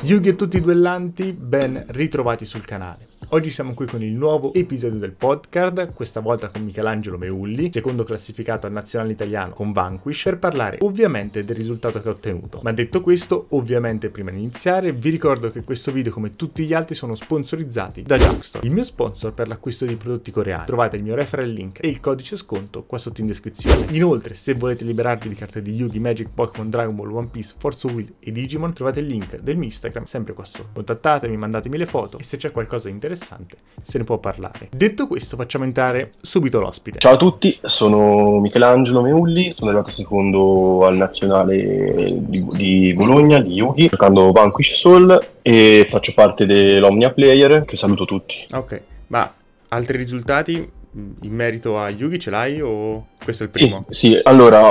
Yugi e tutti i duellanti, ben ritrovati sul canale. Oggi siamo qui con il nuovo episodio del podcast, questa volta con Michelangelo Meulli, secondo classificato al nazionale italiano con Vanquish, per parlare ovviamente del risultato che ha ottenuto. Ma detto questo, ovviamente prima di iniziare, vi ricordo che questo video, come tutti gli altri, sono sponsorizzati da Jumpstore, il mio sponsor per l'acquisto di prodotti coreani. Trovate il mio referral link e il codice sconto qua sotto in descrizione. Inoltre, se volete liberarvi di carte di Yugi, Magic, Pokémon, Dragon Ball, One Piece, Forza Will e Digimon, trovate il link del mio Instagram sempre qua sotto. Contattatemi, mandatemi le foto e se c'è qualcosa di interessante se ne può parlare. Detto questo, facciamo entrare subito l'ospite. Ciao a tutti, sono Michelangelo Meulli, sono arrivato secondo al nazionale di Bologna, di Yugi, giocando Vanquish Soul e faccio parte dell'Omnia Player, che saluto tutti. Ok, ma altri risultati in merito a Yugi ce l'hai o questo è il primo? Sì, allora,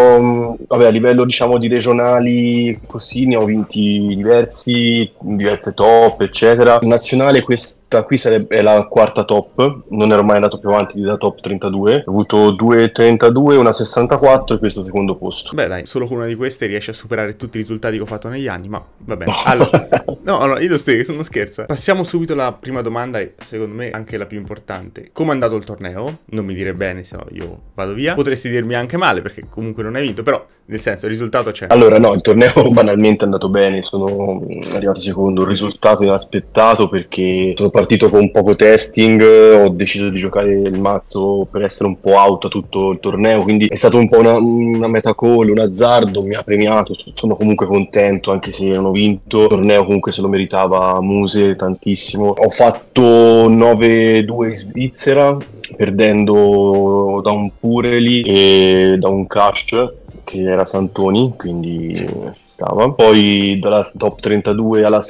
a livello diciamo di regionali così ne ho vinti diverse top, eccetera. Il nazionale questa qui è la quarta top, non ero mai andato più avanti da top 32, ho avuto 2,32, una 64 e questo secondo posto. Beh dai, solo con una di queste riesci a superare tutti i risultati che ho fatto negli anni, ma va bene. Allora, io non scherzo. Passiamo subito alla prima domanda e secondo me anche la più importante. Come è andato il torneo? Non mi dire bene, se no io vado via. Potresti dirmi anche male perché comunque non hai vinto, però nel senso il risultato c'è. Allora no, il torneo banalmente è andato bene, sono arrivato secondo, un risultato inaspettato perché sono partito con poco testing, ho deciso di giocare il mazzo per essere un po' out a tutto il torneo, quindi è stato un po' una meta call, un azzardo, mi ha premiato, sono comunque contento anche se non ho vinto, il torneo comunque se lo meritava Muse tantissimo. Ho fatto 9-2 in Svizzera, perdendo da un Pureli e da un Cash che era Santoni, quindi stava. Poi dalla top 32 alla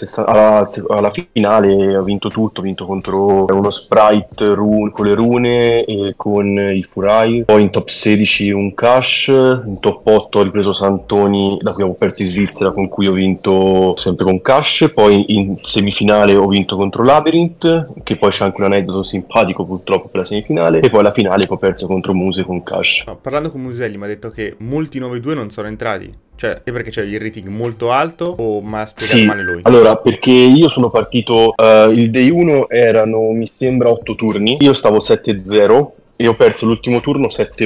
finale ho vinto tutto, ho vinto contro uno Sprite con le rune e con i Furai. Poi in top 16 un Cash, in top 8 ho ripreso Santoni, da cui avevo perso in Svizzera, con cui ho vinto sempre con Cash. Poi in semifinale ho vinto contro Labyrinth, che poi c'è anche un aneddoto simpatico purtroppo per la semifinale. E poi alla finale ho perso contro Muse con Cash. No, parlando con Muselli mi ha detto che molti 9-2 non sono entrati. Cioè, è perché c'è il rating molto alto o mi ha spiegato male lui? Allora, perché io sono partito, il day 1 erano, mi sembra, 8 turni, io stavo 7-0 e ho perso l'ultimo turno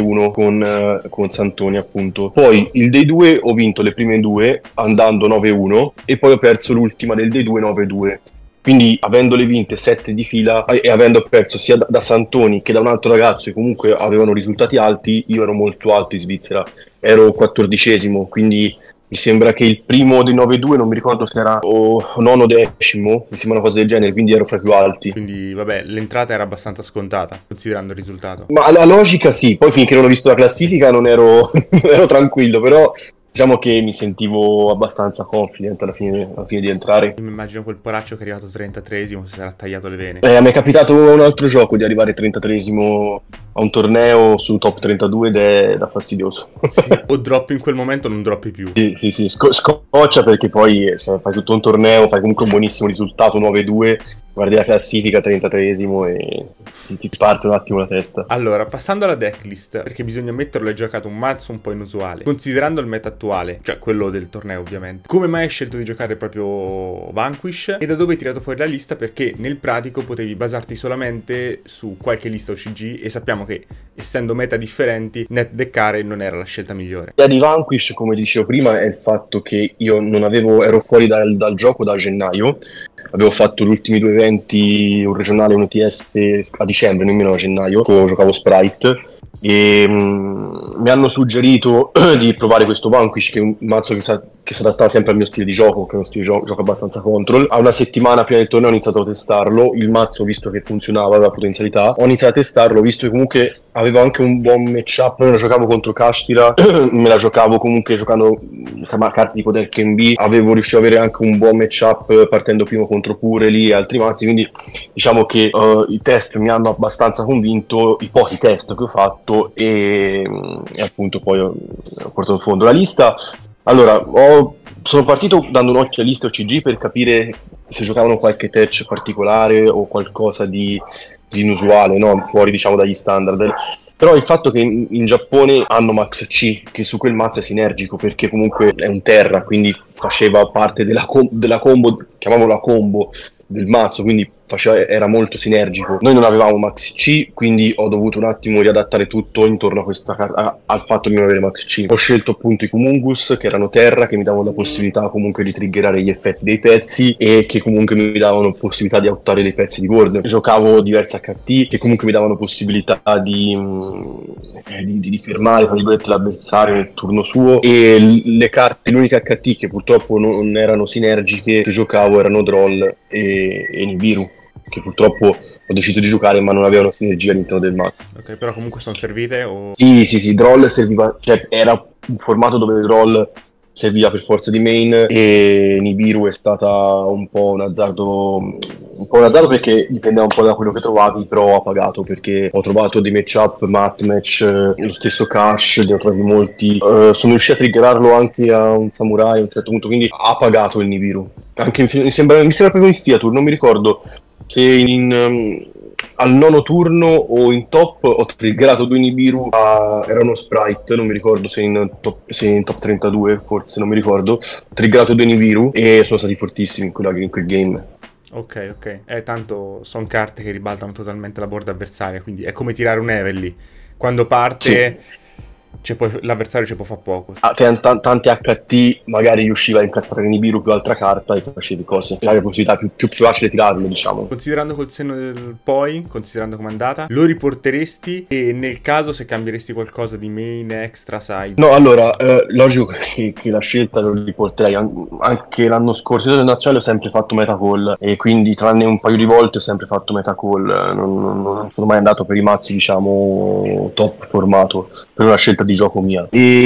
7-1 con Santoni, appunto. Poi il day 2 ho vinto le prime due andando 9-1 e poi ho perso l'ultima del day 2 9-2. Quindi avendole vinte 7 di fila e avendo perso sia da Santoni che da un altro ragazzo che comunque avevano risultati alti, io ero molto alto in Svizzera, ero 14esimo, quindi mi sembra che il primo dei 9-2, non mi ricordo se era o nono decimo, mi sembra una cosa del genere, quindi ero fra i più alti. Quindi vabbè, l'entrata era abbastanza scontata, considerando il risultato. Ma la logica sì, poi finché non ho visto la classifica non ero tranquillo, però diciamo che mi sentivo abbastanza confident alla fine di entrare. Io mi immagino quel poraccio che è arrivato 33esimo, si sarà tagliato le vene. Mi è capitato un altro gioco di arrivare 33esimo a un torneo su top 32 ed è da fastidioso. Sì, o droppi in quel momento o non droppi più. Sì, scoccia perché poi fai tutto un torneo, fai comunque un buonissimo risultato 9-2, guardi la classifica 33esimo e ti parte un attimo la testa. Allora, passando alla decklist, perché bisogna ammetterlo, hai giocato un mazzo un po' inusuale. Considerando il meta attuale, cioè quello del torneo ovviamente, come mai hai scelto di giocare proprio Vanquish? E da dove hai tirato fuori la lista? Perché nel pratico potevi basarti solamente su qualche lista OCG e sappiamo che, essendo meta differenti, net deckare non era la scelta migliore. La di Vanquish, come dicevo prima, è il fatto che io ero fuori dal gioco da gennaio, avevo fatto gli ultimi due eventi, un regionale e un OTS a dicembre, nemmeno a gennaio, giocavo Sprite e mi hanno suggerito di provare questo Vanquish, che è un mazzo che si adatta sempre al mio stile di gioco, che è uno stile di gioco abbastanza control. A una settimana prima del torneo ho iniziato a testarlo, il mazzo, visto che funzionava, aveva potenzialità, ho iniziato a testarlo, visto che comunque avevo anche un buon matchup, me la giocavo contro Kashtira, me la giocavo comunque giocando carte tipo del KNB, riuscito ad avere anche un buon matchup partendo primo contro Pureli e altri mazzi, quindi diciamo che i test mi hanno abbastanza convinto, i pochi test che ho fatto e appunto poi ho portato in fondo la lista. Allora, sono partito dando un occhio alle liste OCG per capire se giocavano qualche touch particolare o qualcosa di inusuale, no? Fuori diciamo dagli standard. Però il fatto che in Giappone hanno Max C, che su quel mazzo è sinergico, perché comunque è un terra, quindi faceva parte della combo, chiamiamola combo, del mazzo, quindi era molto sinergico. Noi non avevamo Max C, quindi ho dovuto un attimo riadattare tutto intorno a questa al fatto di non avere Max C. Ho scelto appunto i Kumungus, che erano terra, che mi davano la possibilità comunque di triggerare gli effetti dei pezzi e che comunque mi davano possibilità di auttare dei pezzi di board. Giocavo diversi HT che comunque mi davano possibilità di fermare, tra virgolette, l'avversario nel turno suo, e le carte, l'unica HT che purtroppo non erano sinergiche che giocavo erano Droll e Nibiru, che purtroppo ho deciso di giocare ma non avevano sinergia all'interno del mazzo. Ok, però comunque sono servite o... Sì, Droll serviva, cioè era un formato dove Droll serviva per forza di main e Nibiru è stata un po' un azzardo perché dipendeva un po' da quello che trovavi, però ho pagato perché ho trovato dei matchup, mat match, lo stesso Cash, ne ho trovati molti, sono riuscito a triggerarlo anche a un samurai a un certo punto, quindi ha pagato il Nibiru. Anche mi sembra proprio in Fiatur, non mi ricordo se al nono turno o in top ho triggerato 2 Nibiru, era uno sprite, non mi ricordo se in top 32, forse, non mi ricordo. Ho triggerato 2 Nibiru e sono stati fortissimi in quel game. Ok. Tanto sono carte che ribaltano totalmente la board avversaria, quindi è come tirare un Everly. Quando parte... Sì. L'avversario ci può fare poco. Tanti HT magari riusciva a incastrare Nibiru più altra carta e facevi cose. Avevi la possibilità più facile tirarlo, diciamo. Considerando col senno del poi, considerando com'è andata, lo riporteresti? E nel caso se cambieresti qualcosa di main, extra, side? No, allora, logico che la scelta lo riporterei. Anche l'anno scorso io del nazionale ho sempre fatto metacall, e quindi tranne un paio di volte ho sempre fatto metacall. Non sono mai andato per i mazzi, diciamo, top formato, per una scelta di gioco mia.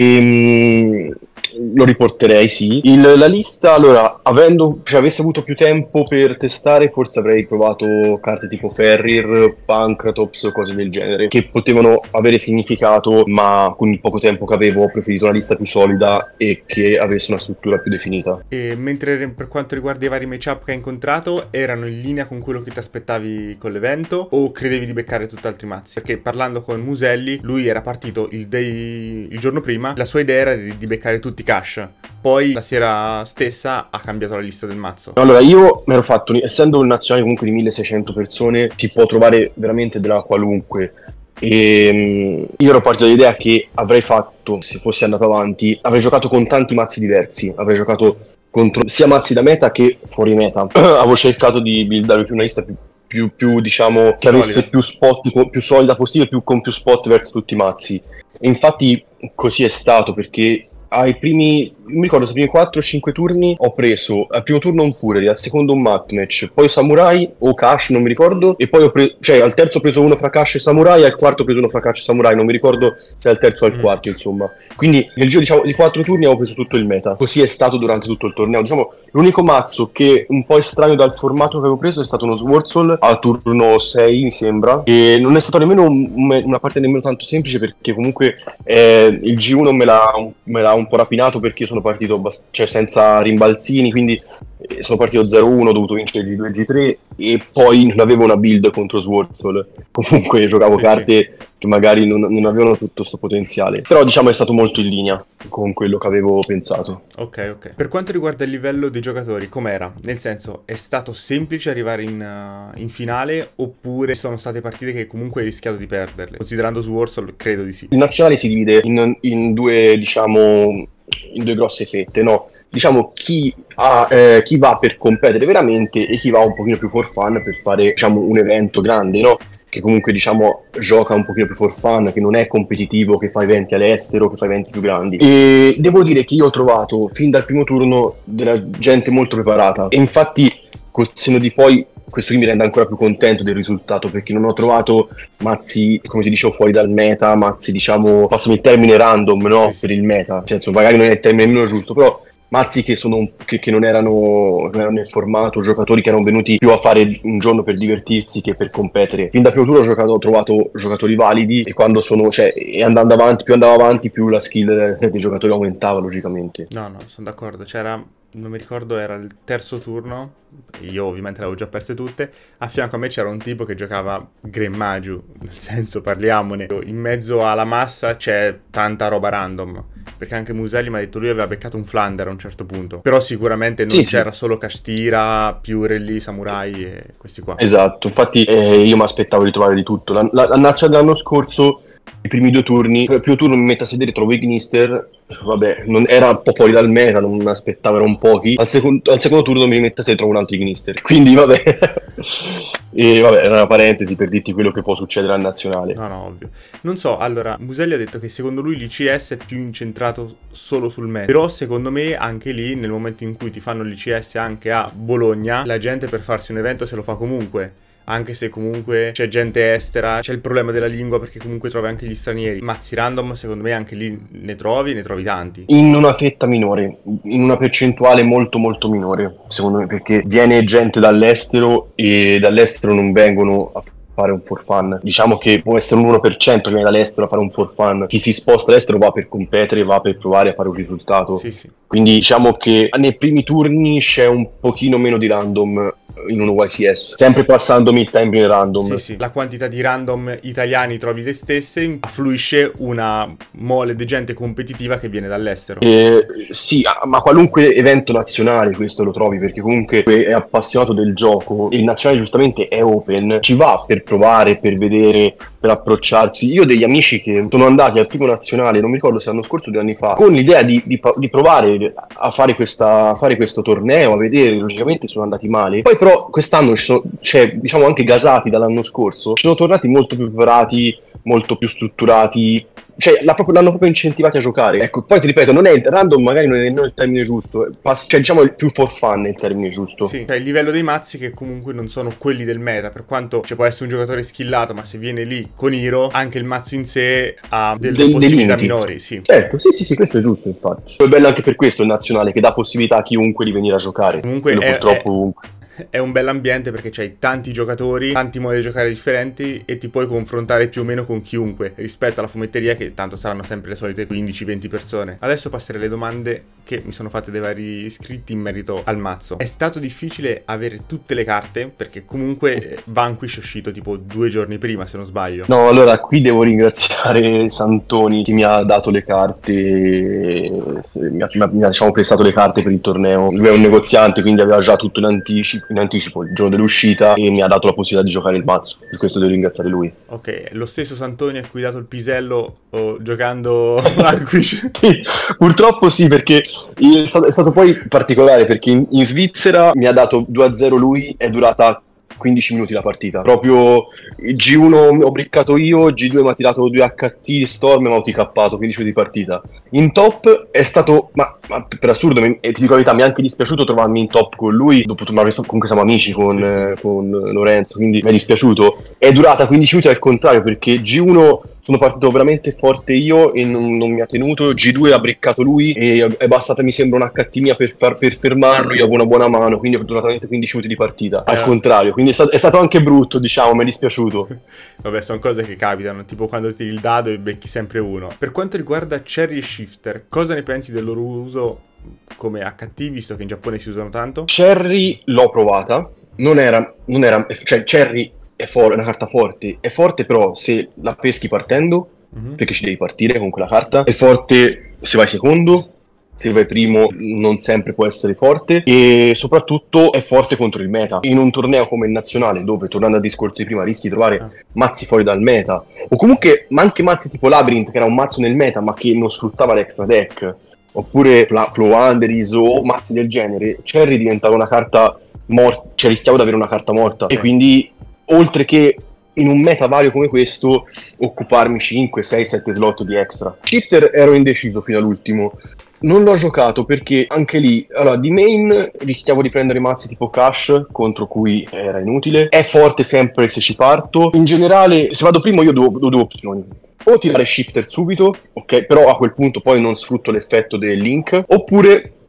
Lo riporterei, sì. La lista, allora, avessi avuto più tempo per testare, forse avrei provato carte tipo Ferrir, Pancratops o cose del genere, che potevano avere significato, ma con il poco tempo che avevo ho preferito una lista più solida e che avesse una struttura più definita. E mentre per quanto riguarda i vari matchup che hai incontrato, erano in linea con quello che ti aspettavi con l'evento o credevi di beccare tutt'altri mazzi? Perché parlando con Muselli, lui era partito il giorno prima, la sua idea era di beccare tutti Cash, poi la sera stessa ha cambiato la lista del mazzo. Allora, io mi ero fatto, essendo un nazionale comunque di 1600 persone, si può trovare veramente della qualunque, e io ero partito dall'idea che avrei fatto, se fossi andato avanti, avrei giocato con tanti mazzi diversi, avrei giocato contro sia mazzi da meta che fuori meta. Avevo cercato di buildare più una lista più diciamo, che avesse più spot, più solida possibile, con più spot verso tutti i mazzi. E infatti così è stato, perché ai primi, non mi ricordo se ai primi 4 o 5 turni ho preso al primo turno un Purely, al secondo un Mat Match, poi Samurai o Cash, non mi ricordo, e poi al terzo ho preso uno fra Cash e Samurai, al quarto ho preso uno fra Cash e Samurai, non mi ricordo se al terzo o al quarto, insomma. Quindi nel giro, diciamo, di 4 turni avevo preso tutto il meta. Così è stato durante tutto il torneo. Diciamo, l'unico mazzo che un po' estraneo dal formato che avevo preso è stato uno Swordsol a turno 6, mi sembra, e non è stato nemmeno una parte nemmeno tanto semplice, perché comunque il G1 me l'ha un po' rapinato, perché io sono partito senza rimbalzini, quindi sono partito 0-1, ho dovuto vincere G2 e G3 e poi non avevo una build contro Swordsol. Comunque giocavo carte che magari non avevano tutto questo potenziale, però diciamo è stato molto in linea con quello che avevo pensato. Ok. Per quanto riguarda il livello dei giocatori, com'era? Nel senso, è stato semplice arrivare in finale, oppure sono state partite che comunque hai rischiato di perderle? Considerando Swordsol, credo di sì. Il nazionale si divide in due, diciamo, in due grosse fette, no? Diciamo chi va per competere veramente e chi va un pochino più for fun per fare, diciamo, un evento grande, no? Che comunque, diciamo, gioca un pochino più for fun, che non è competitivo, che fa eventi all'estero, che fa eventi più grandi. E devo dire che io ho trovato fin dal primo turno della gente molto preparata, e infatti col senno di poi questo qui mi rende ancora più contento del risultato, perché non ho trovato mazzi, come ti dicevo, fuori dal meta, mazzi, diciamo, passami il termine, random, no? Sì. Per il meta, cioè, insomma, magari non è il termine nemmeno giusto, però mazzi che non erano nel formato, giocatori che erano venuti più a fare un giorno per divertirsi che per competere. Fin da primo turno ho trovato giocatori validi, e quando più andavo avanti, più la skill dei giocatori aumentava, logicamente. No, sono d'accordo. C'era non mi ricordo, era il terzo turno, io ovviamente le avevo già perse tutte, a fianco a me c'era un tipo che giocava Gremmagiu, nel senso, parliamone, in mezzo alla massa c'è tanta roba random, perché anche Muselli mi ha detto lui aveva beccato un Flander a un certo punto, però sicuramente non c'era solo Castira, più Rally, Samurai e questi qua. Esatto, infatti io mi aspettavo di trovare di tutto. La nazionale dell'anno scorso, i primi 2 turni, il primo turno mi metto a sedere, trovo Ignister, vabbè, era un po' fuori dal meta, non mi aspettavo, erano pochi. Al secondo turno mi metto a sedere, trovo un altro Ignister, quindi vabbè. E vabbè, era una parentesi per dirti quello che può succedere al nazionale. No, ovvio. Non so, allora, Muselli ha detto che secondo lui l'ICS è più incentrato solo sul meta, però secondo me anche lì, nel momento in cui ti fanno l'ICS anche a Bologna, la gente per farsi un evento se lo fa comunque. Anche se comunque c'è gente estera, c'è il problema della lingua perché comunque trovi anche gli stranieri. Mazzi random, secondo me anche lì ne trovi tanti. In una fetta minore, in una percentuale molto molto minore, secondo me, perché viene gente dall'estero e dall'estero non vengono a fare un for fun. Diciamo che può essere un 1% che viene dall'estero a fare un for fun. Chi si sposta all'estero va per competere, va per provare a fare un risultato. Sì. Quindi diciamo che nei primi turni c'è un pochino meno di random in un YCS, sempre passando mid-time in random. Sì. La quantità di random italiani trovi le stesse, affluisce una mole di gente competitiva che viene dall'estero. Sì, ma qualunque evento nazionale questo lo trovi, perché comunque è appassionato del gioco. Il nazionale giustamente è open, ci va per provare, per vedere, per approcciarsi. Io ho degli amici che sono andati al primo nazionale, non mi ricordo se l'anno scorso o 2 anni fa, con l'idea di provare a fare questo torneo, a vedere, logicamente sono andati male. Poi però quest'anno diciamo anche gasati dall'anno scorso, ci sono tornati molto più preparati, molto più strutturati, cioè l'hanno proprio incentivati a giocare. Ecco, poi ti ripeto, non è il random, magari non è il termine giusto, cioè diciamo il più for fun è il termine giusto. Sì, cioè il livello dei mazzi che comunque non sono quelli del meta, per quanto può essere un giocatore skillato, ma se viene lì con Hero, anche il mazzo in sé ha delle possibilità minori, sì. Certo, sì, questo è giusto, infatti. È bello anche per questo il nazionale, che dà possibilità a chiunque di venire a giocare. Comunque purtroppo è un bell'ambiente perché c'hai tanti giocatori, tanti modi di giocare differenti e ti puoi confrontare più o meno con chiunque rispetto alla fumetteria, che tanto saranno sempre le solite 15-20 persone. Adesso passerei alle domande che mi sono fatte dai vari iscritti in merito al mazzo. È stato difficile avere tutte le carte perché comunque Vanquish è uscito tipo 2 giorni prima, se non sbaglio. No, allora qui devo ringraziare Santoni che mi ha dato le carte, mi ha diciamo prestato le carte per il torneo. Lui è un negoziante, quindi aveva già tutto in anticipo il giorno dell'uscita e mi ha dato la possibilità di giocare il mazzo, per questo devo ringraziare lui. Ok, lo stesso Santoni a cui ha dato il pisello giocando Vanquish? Sì, purtroppo sì, perché è stato poi particolare, perché in Svizzera mi ha dato 2-0 lui, è durata 15 minuti la partita. Proprio G1 ho briccato io, G2 mi ha tirato 2 HT Storm e mi ha TK'ato 15 minuti di partita. In top è stato, ma per assurdo, e ti dico la verità, mi è anche dispiaciuto trovarmi in top con lui, comunque siamo amici con Lorenzo, quindi mi è dispiaciuto. È durata 15 minuti al contrario, perché G1 sono partito veramente forte io e non mi ha tenuto, G2 ha breccato lui e è bastata mi sembra un HT mia per fermarlo, io avevo una buona mano, quindi ho durato 15 minuti di partita, al contrario, quindi è stato anche brutto, diciamo, mi è dispiaciuto. Vabbè, sono cose che capitano, tipo quando tiri il dado e becchi sempre uno. Per quanto riguarda Cherry e Shifter, cosa ne pensi del loro uso come HT, visto che in Giappone si usano tanto? Cherry l'ho provata, cioè Cherry è una carta forte, è forte però se la peschi partendo, perché ci devi partire con quella carta, è forte se vai secondo, se vai primo non sempre può essere forte, e soprattutto è forte contro il meta. In un torneo come il nazionale, dove, tornando al discorso di prima, rischi di trovare mazzi fuori dal meta, o comunque ma anche mazzi tipo Labyrinth, che era un mazzo nel meta ma che non sfruttava l'extra deck, oppure Plowlanderies o mazzi del genere, Cherry diventava una carta morta, cioè rischiavo di avere una carta morta, e quindi oltre che in un meta vario come questo occuparmi 5, 6, 7 slot di extra. Shifter ero indeciso fino all'ultimo, non l'ho giocato perché anche lì, allora, di main rischiavo di prendere mazzi tipo Cash, contro cui era inutile, è forte sempre se ci parto. In generale, se vado primo io ho due opzioni: o tirare Shifter subito, ok, però a quel punto poi non sfrutto l'effetto del link, oppure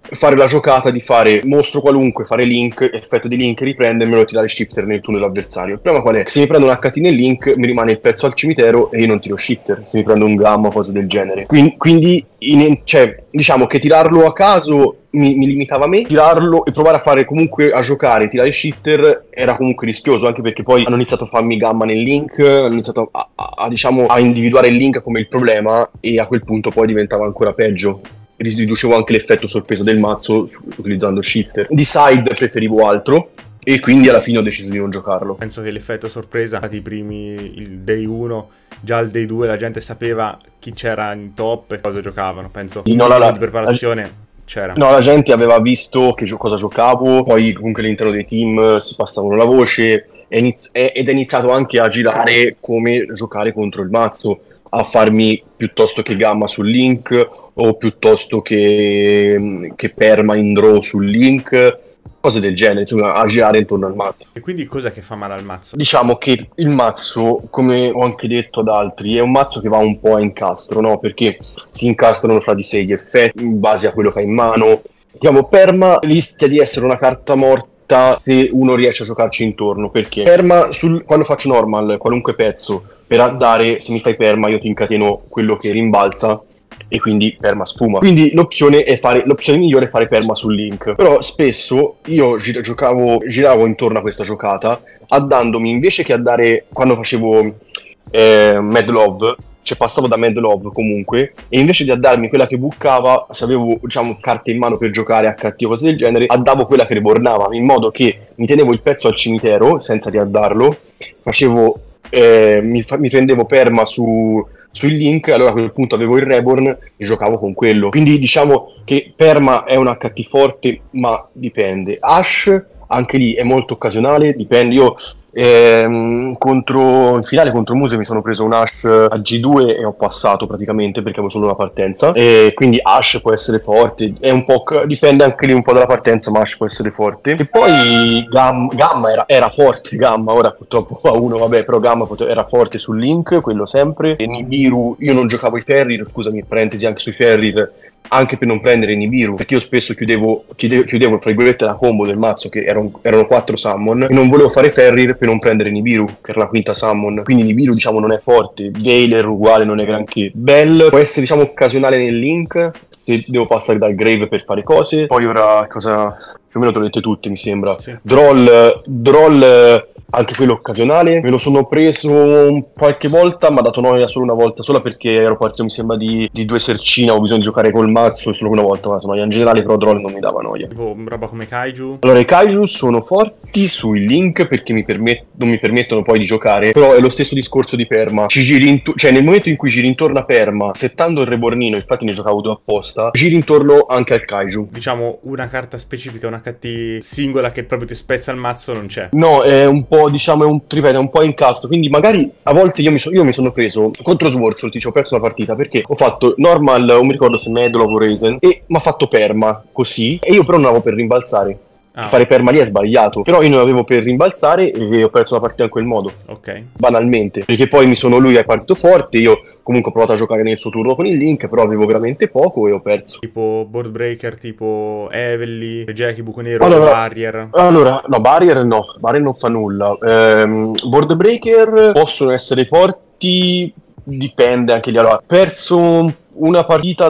fare la giocata di fare mostro qualunque, fare link, effetto di link, riprendermelo e tirare shifter nel tunnel avversario. Il problema qual è? Se mi prendo un HT nel link mi rimane il pezzo al cimitero e io non tiro shifter, se mi prendo un gamma o cose del genere. Quindi cioè, diciamo che tirarlo a caso mi limitava a me, tirarlo e provare a fare comunque a giocare, tirare shifter era comunque rischioso, anche perché poi hanno iniziato a farmi gamma nel link, hanno iniziato diciamo a individuare il link come il problema e a quel punto poi diventava ancora peggio. Riducevo anche l'effetto sorpresa del mazzo utilizzando shifter. Di side preferivo altro e quindi alla fine ho deciso di non giocarlo. Penso che l'effetto sorpresa, stati i primi, il day 1, già il day 2 la gente sapeva chi c'era in top e cosa giocavano, penso. Sì, di preparazione c'era. No, la gente aveva visto cosa giocavo, poi comunque all'interno dei team si passavano la voce ed è iniziato anche a girare come giocare contro il mazzo, a farmi piuttosto che gamma sul link o piuttosto che perma in draw sul link, cose del genere, insomma, a girare intorno al mazzo. E quindi cos'è che fa male al mazzo? Diciamo che il mazzo, come ho anche detto ad altri, è un mazzo che va un po' a incastro, no? Perché si incastrano fra di sé gli effetti in base a quello che ha in mano. Diciamo, perma rischia di essere una carta morta se uno riesce a giocarci intorno, perché perma quando faccio normal, qualunque pezzo, per andare, se mi fai perma io ti incateno quello che rimbalza e quindi perma sfuma. Quindi l'opzione migliore è fare perma sul link. Però spesso io giravo intorno a questa giocata, addandomi invece che andare quando facevo Mad Love, cioè passavo da Mad Love comunque, e invece di addarmi quella che buccava, se avevo diciamo carte in mano per giocare HT o cose del genere, addavo quella che rebornava, in modo che mi tenevo il pezzo al cimitero senza riaddarlo, mi prendevo perma sui link, allora a quel punto avevo il reborn e giocavo con quello. Quindi diciamo che perma è un HT forte, ma dipende. Ash anche lì è molto occasionale, dipende. Io in finale contro Muse mi sono preso un Ash a G2 e ho passato praticamente perché avevo solo una partenza, e quindi Ash può essere forte, è un po' dipende anche lì un po' dalla partenza, ma Ash può essere forte. E poi Gamma era forte, Gamma ora purtroppo a uno, vabbè, però Gamma era forte sul link, quello sempre. E Nibiru, io non giocavo i Ferrir, scusami, parentesi anche sui Ferrir, anche per non prendere Nibiru, perché io spesso chiudevo tra virgolette la combo del mazzo, che erano 4 summon, e non volevo fare Ferrir per non prendere Nibiru, che era la quinta summon. Quindi Nibiru diciamo non è forte, Veiler uguale, non è granché. Bell può essere diciamo occasionale nel link, se devo passare dal Grave per fare cose. Poi ora cosa più o meno te lo dette tutte, mi sembra. Sì. Droll anche quello occasionale, me lo sono preso qualche volta, ma ha dato noia solo una volta sola, perché ero partito mi sembra di 2 Sercina, ho bisogno di giocare col mazzo e solo una volta mi ha dato noia. In generale però Droll non mi dava noia. Tipo roba come Kaiju? Allora i Kaiju sono forti sui link perché non mi permettono poi di giocare, però è lo stesso discorso di perma, cioè nel momento in cui giri intorno a perma, settando il rebornino, infatti ne giocavo 2 apposta, giri intorno anche al Kaiju. Diciamo una carta specifica, una HT singola che proprio ti spezza il mazzo non c'è. No, è un po' diciamo è un po' incastro, quindi magari a volte io mi sono preso contro Swarzard, ho perso una partita perché ho fatto normal, non mi ricordo se Medlov o Raisin, e mi ha fatto perma così, e io però non avevo per rimbalzare. Fare perma lì è sbagliato, però io non avevo per rimbalzare e ho perso la partita in quel modo. Ok. Banalmente, perché poi lui è partito forte, io comunque ho provato a giocare nel suo turno con il link, però avevo veramente poco e ho perso. Tipo board breaker, tipo Evely, Jackie, Buco Nero, Barrier. Allora, no, Barrier non fa nulla. Board breaker possono essere forti, dipende anche lì. Allora, perso una partita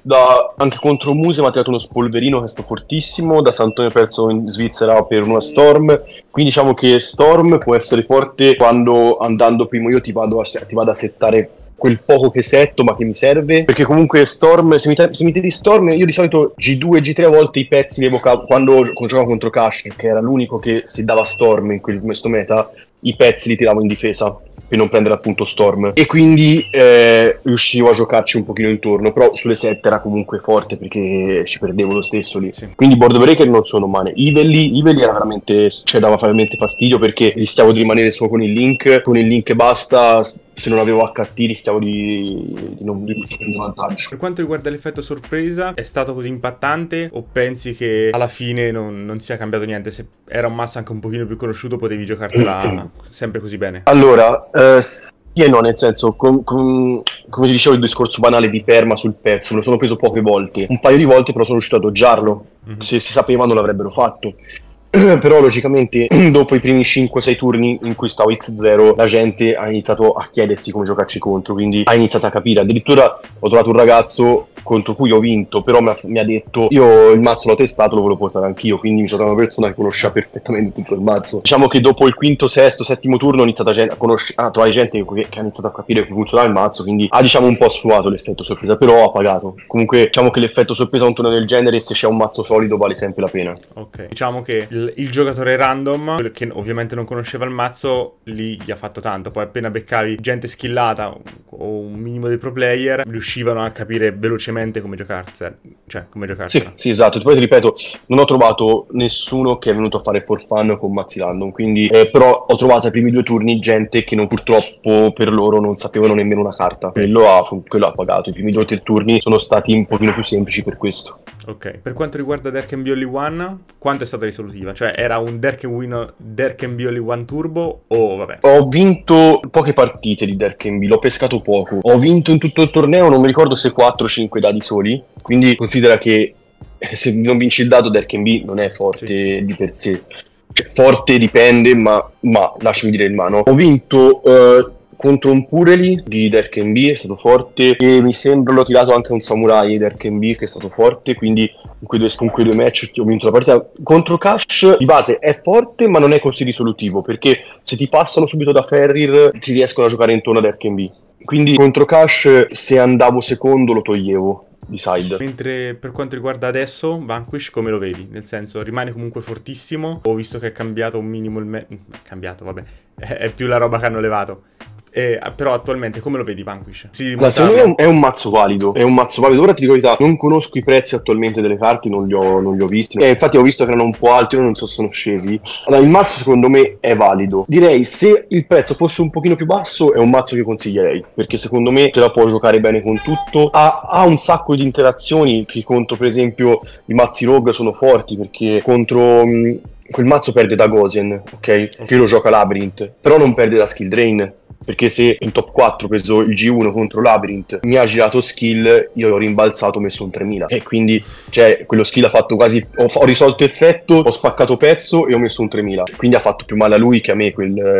anche contro Muse, mi ha tirato uno spolverino che sta fortissimo. Da Sant'Antonio perso in Svizzera per una Storm, quindi diciamo che Storm può essere forte quando andando primo io ti vado a settare quel poco che setto ma che mi serve, perché comunque Storm, se mi tiri Storm, io di solito G2 e G3 a volte i pezzi li evocavo quando giocavo contro Cash, che era l'unico che si dava Storm in questo meta, i pezzi li tiravo in difesa per non prendere appunto Storm, e quindi riuscivo a giocarci un pochino intorno, però sulle 7 era comunque forte perché ci perdevo lo stesso lì. Sì. Quindi board breaker non sono male. Evely era veramente, cioè dava veramente fastidio perché rischiavo di rimanere solo con il link e basta. Se non avevo HT rischiavo di non prendere vantaggio. Per quanto riguarda l'effetto sorpresa, è stato così impattante o pensi che alla fine non sia cambiato niente? Se era un mazzo anche un pochino più conosciuto potevi giocartela sempre così bene? Allora, Sì e no, nel senso, come ti dicevo, il discorso banale di perma sul pezzo, me lo sono preso poche volte, un paio di volte però sono riuscito a doggiarlo, se si sapeva non l'avrebbero fatto. Però logicamente dopo i primi 5-6 turni in cui stavo X0 la gente ha iniziato a chiedersi come giocarci contro, quindi ha iniziato a capire. Addirittura ho trovato un ragazzo contro cui ho vinto, però mi ha detto io il mazzo l'ho testato, lo volevo portare anch'io, quindi mi sono trovato una persona che conosceva perfettamente tutto il mazzo. Diciamo che dopo il quinto, sesto, settimo turno ho iniziato a trovare gente che ha iniziato a capire come funzionava il mazzo, quindi ha diciamo un po' sfruttato l'effetto sorpresa, però ha pagato. Comunque diciamo che l'effetto sorpresa a un turno del genere, se c'è un mazzo solido, vale sempre la pena. Ok, diciamo che il giocatore random, quello che ovviamente non conosceva il mazzo, lì gli ha fatto tanto. Poi appena beccavi gente skillata o un minimo dei pro player, riuscivano a capire velocemente come giocarsela. Sì, esatto. Poi ti ripeto, non ho trovato nessuno che è venuto a fare for fun con mazzi random, quindi però ho trovato ai primi 2 turni gente che purtroppo per loro non sapevano nemmeno una carta. Quello ha pagato. I primi 2 o 3 turni sono stati un pochino più semplici per questo. Ok, per quanto riguarda There Can Be Only One, quanto è stata risolutiva? Cioè era un There Can Be Only One Turbo o vabbè? Ho vinto poche partite di There Can Be, l'ho pescato poco. Ho vinto in tutto il torneo, non mi ricordo se 4 o 5 dadi soli, quindi considera che se non vinci il dado There Can Be non è forte di per sé. Cioè, forte dipende, ma lasciami dire il mano. Ho vinto contro un Purely di There Can Be, è stato forte, e mi sembra l'ho tirato anche un Samurai di There Can Be, che è stato forte, quindi in quei due match ho vinto la partita. Contro Cash di base è forte, ma non è così risolutivo, perché se ti passano subito da Ferrir ti riescono a giocare intorno a There Can Be. Quindi contro Cash, se andavo secondo, lo toglievo di side. Mentre per quanto riguarda adesso Vanquish, come lo vedi? Nel senso, rimane comunque fortissimo? Ho visto che è cambiato un minimo cambiato, vabbè, è più la roba che hanno levato. Però attualmente come lo vedi Vanquish? Secondo me è un mazzo valido. È un mazzo valido. Ora ti dico la verità, non conosco i prezzi attualmente delle carte, non li ho visti. Infatti ho visto che erano un po' alti, non so se sono scesi. Allora, il mazzo secondo me è valido. Direi se il prezzo fosse un pochino più basso è un mazzo che consiglierei, perché secondo me se la può giocare bene con tutto. Ha un sacco di interazioni che contro per esempio i mazzi rogue sono forti, perché contro quel mazzo perde da Gozen, ok? Che lo gioca Labyrinth, però non perde da skill drain. Perché se in top 4 ho preso il G1 contro Labyrinth, mi ha girato skill, io ho rimbalzato, ho messo un 3000 e quindi cioè quello skill ha fatto quasi, ho risolto effetto, ho spaccato pezzo e ho messo un 3000, quindi ha fatto più male a lui che a me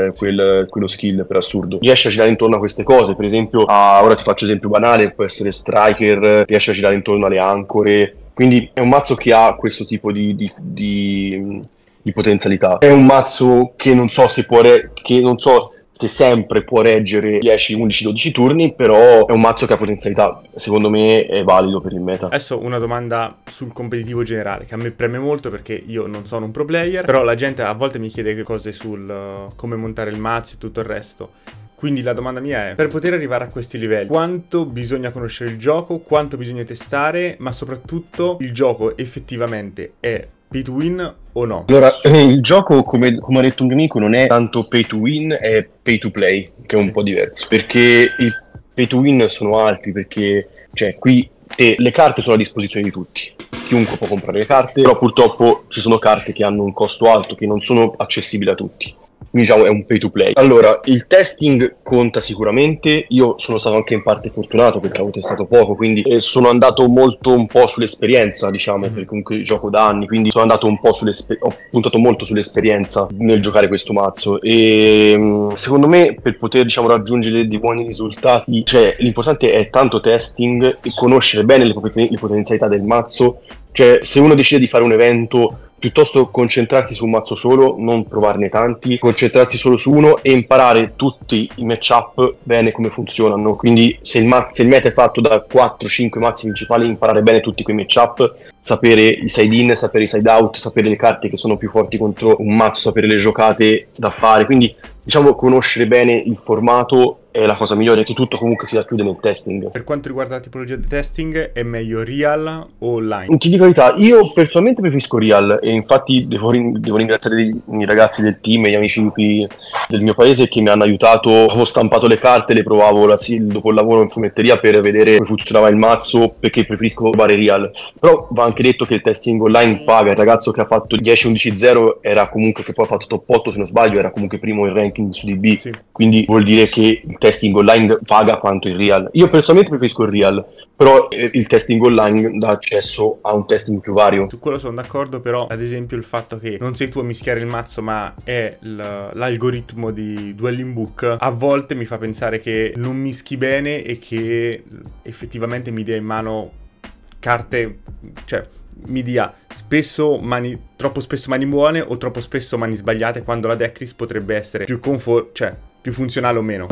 quello skill, per assurdo. Riesce a girare intorno a queste cose, per esempio ora ti faccio esempio banale, può essere Striker, riesce a girare intorno alle ancore, quindi è un mazzo che ha questo tipo di potenzialità. È un mazzo che non so se se sempre può reggere 10, 11, 12 turni, però è un mazzo che ha potenzialità, secondo me è valido per il meta. Adesso una domanda sul competitivo generale, che a me preme molto perché io non sono un pro player, però la gente a volte mi chiede cose sul come montare il mazzo e tutto il resto. Quindi la domanda mia è, per poter arrivare a questi livelli, quanto bisogna conoscere il gioco, quanto bisogna testare, ma soprattutto il gioco effettivamente è pay to win o no? Allora, il gioco, come ha detto un mio amico, non è tanto pay to win, è pay to play, che è un po' diverso. Perché i pay to win sono alti, perché cioè qui le carte sono a disposizione di tutti. Chiunque può comprare le carte, però purtroppo ci sono carte che hanno un costo alto, che non sono accessibili a tutti. Quindi diciamo è un pay to play. Allora, il testing conta sicuramente. Io sono stato anche in parte fortunato perché avevo testato poco, quindi sono andato molto un po' sull'esperienza, diciamo, perché comunque gioco da anni, quindi sono andato un po' ho puntato molto sull'esperienza nel giocare questo mazzo e secondo me per poter diciamo raggiungere dei buoni risultati, cioè l'importante è tanto testing e conoscere bene le potenzialità del mazzo. Cioè se uno decide di fare un evento, piuttosto concentrarsi su un mazzo solo, non provarne tanti, concentrarsi solo su uno e imparare tutti i matchup bene come funzionano. Quindi se il meta è fatto da 4-5 mazzi principali, imparare bene tutti quei matchup, sapere i side in, sapere i side out, sapere le carte che sono più forti contro un mazzo, sapere le giocate da fare. Quindi diciamo conoscere bene il formato è la cosa migliore, che tutto comunque si racchiude nel testing. Per quanto riguarda la tipologia di testing, è meglio real o online? Ti dico la verità, io personalmente preferisco real e infatti devo ringraziare i ragazzi del team e gli amici qui del mio paese che mi hanno aiutato. Ho stampato le carte, le provavo dopo il lavoro in fumetteria per vedere come funzionava il mazzo, perché preferisco provare real. Però va anche detto che il testing online paga. Il ragazzo che ha fatto 10-11-0 era comunque, che poi ha fatto top 8 se non sbaglio, era comunque primo in ranking su DB, sì. Quindi vuol dire che il testing online paga quanto il real. Io personalmente preferisco il real, però il testing online dà accesso a un testing più vario. Su quello sono d'accordo, però ad esempio il fatto che non sei tu a mischiare il mazzo ma è l'algoritmo di Dwelling Book a volte mi fa pensare che non mischi bene e che effettivamente mi dia in mano carte, cioè mi dia troppo spesso mani buone o troppo spesso mani sbagliate, quando la decklist potrebbe essere più più funzionale o meno.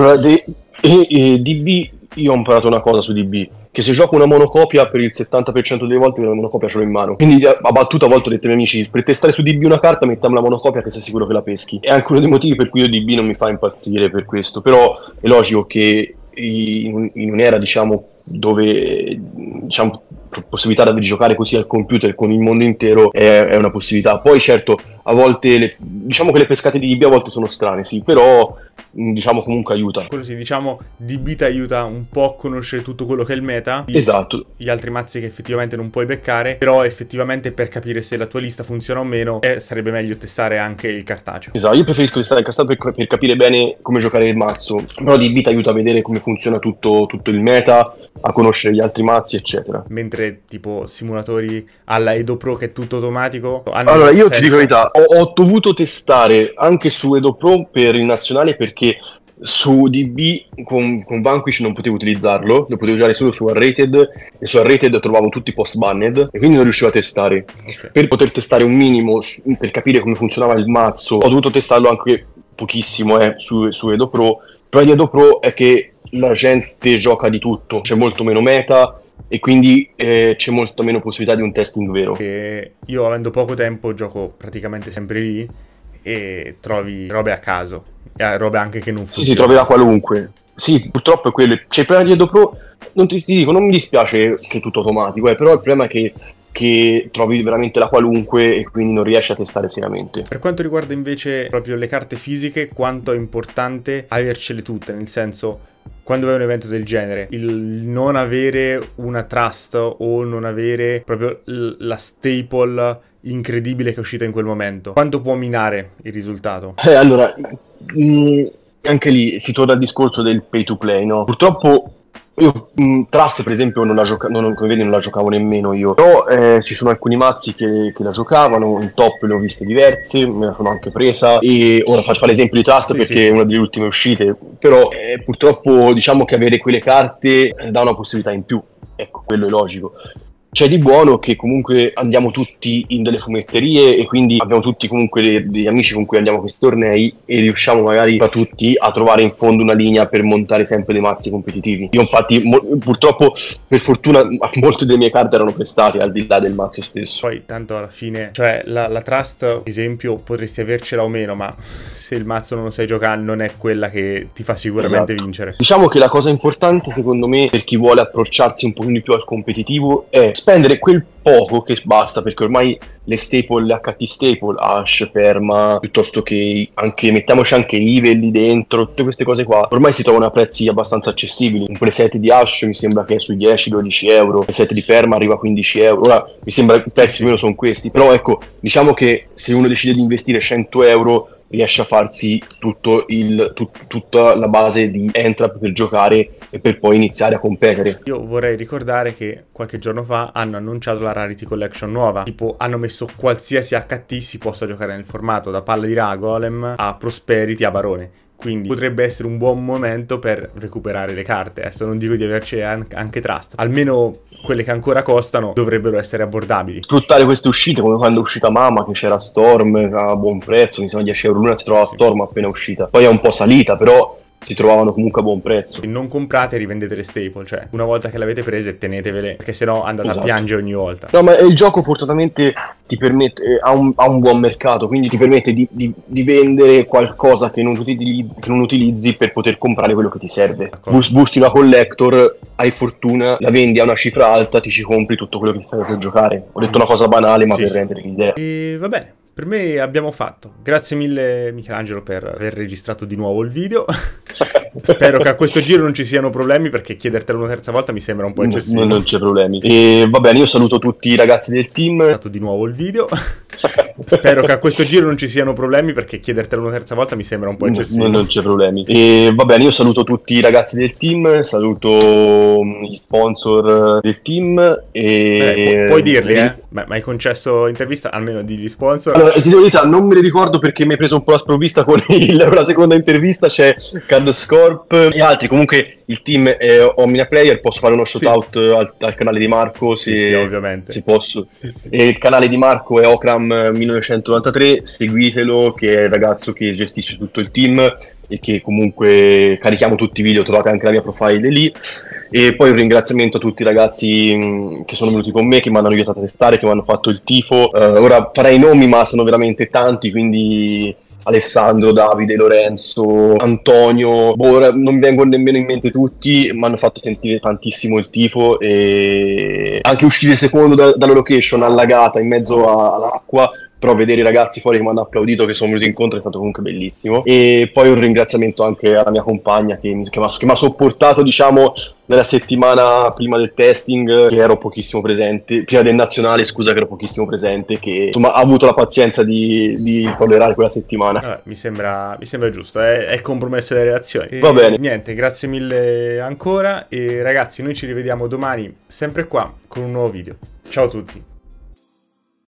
DB, io ho imparato una cosa su DB, che se gioco una monocopia per il 70% delle volte la monocopia ce l'ho in mano. Quindi a battuta a volte ho detto ai miei amici, per testare su DB una carta mettiamo la monocopia che sei sicuro che la peschi. È anche uno dei motivi per cui io DB non mi fa impazzire per questo, però è logico che in un'era dove possibilità di giocare così al computer con il mondo intero è una possibilità. Poi certo a volte che le pescate di DB a volte sono strane, sì, però comunque aiuta. Quello sì, DB ti aiuta un po' a conoscere tutto quello che è il meta. Esatto. Gli altri mazzi che effettivamente non puoi beccare, però effettivamente per capire se la tua lista funziona o meno sarebbe meglio testare anche il cartaceo. Esatto, io preferisco testare il cartaceo per capire bene come giocare il mazzo, però DB ti aiuta a vedere come funziona tutto il meta, a conoscere gli altri mazzi eccetera. Mentre tipo simulatori alla Edo Pro che è tutto automatico allora io ti dico la verità, ho dovuto testare anche su Edo Pro per il nazionale, perché su DB con Vanquish non potevo utilizzarlo, lo potevo usare solo su Unrated, e su Unrated trovavo tutti post banned e quindi non riuscivo a testare. Okay. Per poter testare un minimo, per capire come funzionava il mazzo, ho dovuto testarlo anche pochissimo su Edo Pro. Però in Edo Pro è che la gente gioca di tutto, c'è molto meno meta e quindi c'è molta meno possibilità di un testing vero. Che io, avendo poco tempo, gioco praticamente sempre lì e trovi robe a caso, robe anche che non funzionano. Sì, trovi da qualunque. Sì, purtroppo è quello. Cioè, il problema di Edo Pro, non ti dico, non mi dispiace che è tutto automatico, però il problema è che trovi veramente la qualunque e quindi non riesci a testare seriamente. Per quanto riguarda invece proprio le carte fisiche, quanto è importante avercele tutte, nel senso, quando è un evento del genere, il non avere una trust o non avere proprio la staple incredibile che è uscita in quel momento, quanto può minare il risultato? Allora, anche lì si torna al discorso del pay to play, no? Purtroppo io Trust per esempio come vedi non la giocavo nemmeno io, però ci sono alcuni mazzi che la giocavano, in top le ho viste diverse, me la sono anche presa, e ora faccio l'esempio di Trust perché è una delle ultime uscite, però purtroppo diciamo che avere quelle carte dà una possibilità in più, ecco, quello è logico. C'è di buono che comunque andiamo tutti in delle fumetterie e quindi abbiamo tutti comunque degli amici con cui andiamo a questi tornei e riusciamo magari tra tutti a trovare in fondo una linea per montare sempre dei mazzi competitivi. Io infatti purtroppo, per fortuna, molte delle mie carte erano prestate al di là del mazzo stesso. Poi tanto alla fine, cioè la Trust ad esempio potresti avercela o meno, ma se il mazzo non lo sai giocare non è quella che ti fa sicuramente vincere. Diciamo che la cosa importante secondo me per chi vuole approcciarsi un po' di più al competitivo è spendere quel poco che basta, perché ormai le staple, le HT staple, Ash, Perma, piuttosto che mettiamoci anche Evil lì dentro, tutte queste cose qua, ormai si trovano a prezzi abbastanza accessibili. Un preset di Ash mi sembra che è sui 10-12 euro, il preset di Perma arriva a 15 euro, ora mi sembra che i prezzi più o meno sono questi, però ecco, diciamo che se uno decide di investire 100 euro riesce a farsi tutta la base di entrap per giocare e per poi iniziare a competere. Io vorrei ricordare che qualche giorno fa hanno annunciato la Rarity Collection nuova, tipo hanno messo qualsiasi HT si possa giocare nel formato, da Palla di Ra, Golem a Prosperity a Barone. Quindi potrebbe essere un buon momento per recuperare le carte. Adesso non dico di averci anche Trust, almeno quelle che ancora costano dovrebbero essere abbordabili. Sfruttare queste uscite, come quando è uscita Mama, che c'era Storm a buon prezzo, mi sembra 10 euro l'una, si trova Storm appena uscita. Poi è un po' salita, però si trovavano comunque a buon prezzo. Non comprate e rivendete le staple, cioè una volta che l'avete prese tenetevele, perché sennò andate a piangere ogni volta. No, ma il gioco fortunatamente ti permette, ha un buon mercato, quindi ti permette di vendere qualcosa che non utilizzi per poter comprare quello che ti serve. Busti una collector, hai fortuna, la vendi a una cifra alta, ti ci compri tutto quello che ti serve per giocare. Ho detto una cosa banale, ma per rendere l'idea. E va bene. Per me abbiamo fatto. Grazie mille Michelangelo per aver registrato di nuovo il video. Spero che a questo giro non ci siano problemi, perché chiedertelo una terza volta mi sembra un po' eccessivo. Non c'è problemi. E va bene, io saluto tutti i ragazzi del team. Ho fatto di nuovo il video. Spero che a questo giro non ci siano problemi, perché chiedertelo una terza volta mi sembra un po' eccessivo. Non c'è problemi. E va bene, io saluto tutti i ragazzi del team, saluto gli sponsor del team e... Puoi dirli, ma hai concesso intervista, almeno digli sponsor. Allora, ti dico la verità, non me li ricordo perché mi hai preso un po' la sprovvista con la seconda intervista, c'è Cardscorp e altri. Comunque il team è Omnia Player, posso fare uno shout out al canale di Marco se ovviamente. Se posso. E il canale di Marco è Okram 1993, seguitelo, che è il ragazzo che gestisce tutto il team e che comunque carichiamo tutti i video, trovate anche la mia profile lì. E poi un ringraziamento a tutti i ragazzi che sono venuti con me, che mi hanno aiutato a testare, che mi hanno fatto il tifo. Ora farei i nomi, ma sono veramente tanti, quindi Alessandro, Davide, Lorenzo, Antonio, ora non mi vengono nemmeno in mente tutti, mi hanno fatto sentire tantissimo il tifo e anche uscire secondo dalla location allagata in mezzo all'acqua, però vedere i ragazzi fuori che mi hanno applaudito, che sono venuti incontro, è stato comunque bellissimo. E poi un ringraziamento anche alla mia compagna che mi ha sopportato, diciamo, nella settimana prima del testing, che ero pochissimo presente, prima del nazionale, scusa, che ero pochissimo presente, che insomma ha avuto la pazienza di tollerare quella settimana. Mi sembra giusto, è il compromesso delle relazioni. Va bene. Niente, grazie mille ancora e ragazzi, noi ci rivediamo domani, sempre qua, con un nuovo video. Ciao a tutti.